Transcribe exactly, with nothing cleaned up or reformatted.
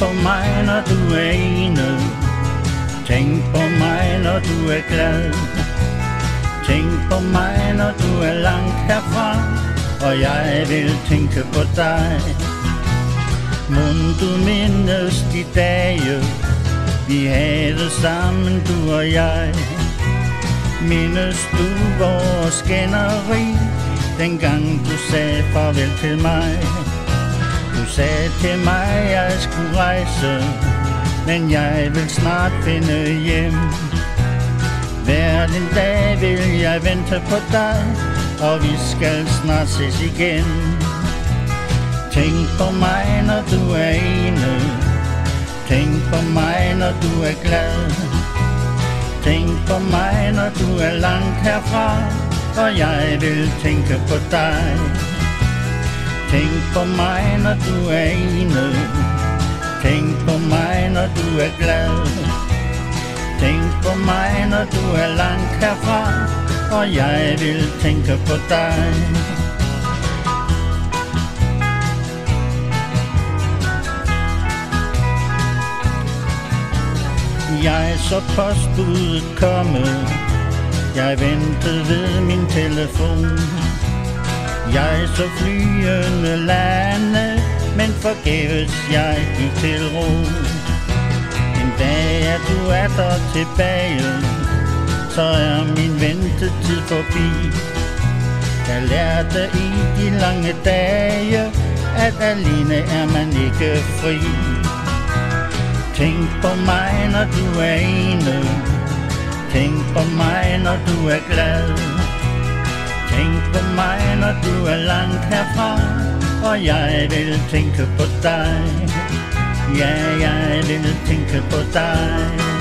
på mig, når du er ene. Tænk på mig, når du er glad. Tænk på mig, når du er langt herfra, og jeg vil tænke på dig. Mon du mindes de dage, vi havde sammen, du og jeg. Mindes du vores skænderi, dengang du sagde farvel til mig. Du sagde til mig, jeg skulle rejse, men jeg vil snart finde hjem. Hver den dag vil jeg vente på dig, og vi skal snart ses igen. Tænk på mig, når du er ene. Tænk på mig, når du er glad. Tænk på mig, når du er langt herfra, og jeg vil tænke på dig. Tænk på mig, når du er ene. Tænk på mig, når du er glad. Tænk på mig, når du er langt herfra, og jeg vil tænke på dig. Jeg så postbuddet komme, jeg ventede ved min telefon. Jeg så flyene lande, men forgæves jeg gik til ro. En dag er du er der tilbage, så er min ventetid forbi. Jeg lærte i de lange dage, at alene er man ikke fri. Tænk på mig, når du er ene. Tænk på mig, når du er glad. Tænk på mig, når du er langt herfra, og jeg vil tænke på dig. Ja, jeg vil tænke på dig.